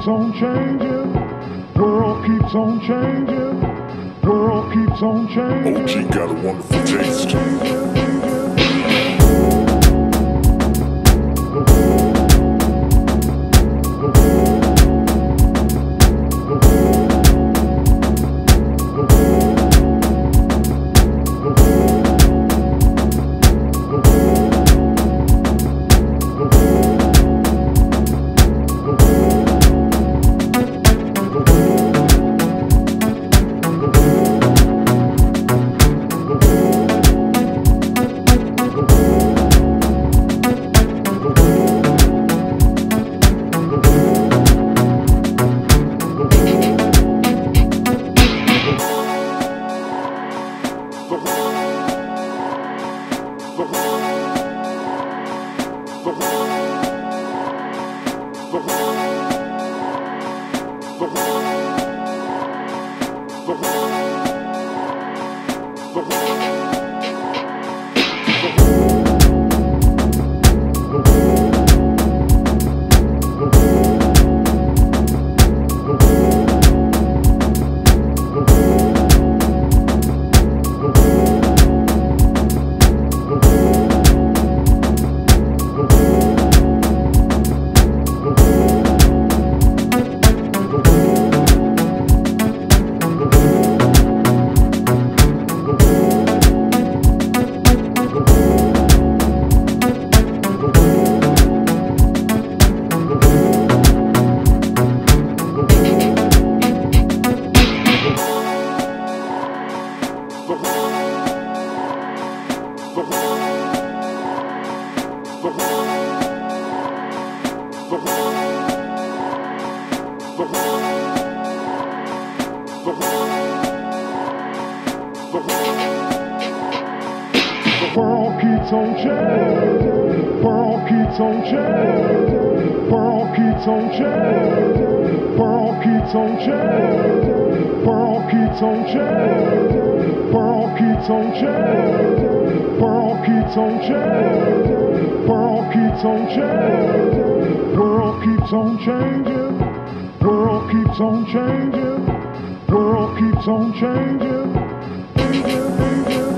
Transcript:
keeps on changing. World keeps on changing. World keeps on changing. OG got a wonderful taste. World keeps on changing. World keeps on changing. World keeps on changing. World keeps on changing. World keeps on changing. World keeps on changing. World keeps on changing. World keeps on changing. World keeps on changing. World keeps on changing. World keeps on changing.